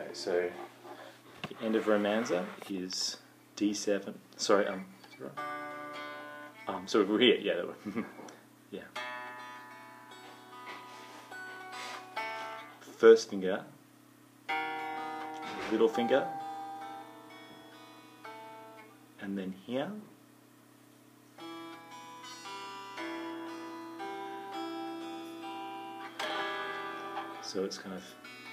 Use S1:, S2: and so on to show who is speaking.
S1: so the end of Romanza is D7. Sorry, so we're here, yeah, yeah. First finger, little finger, and then here. So it's kind of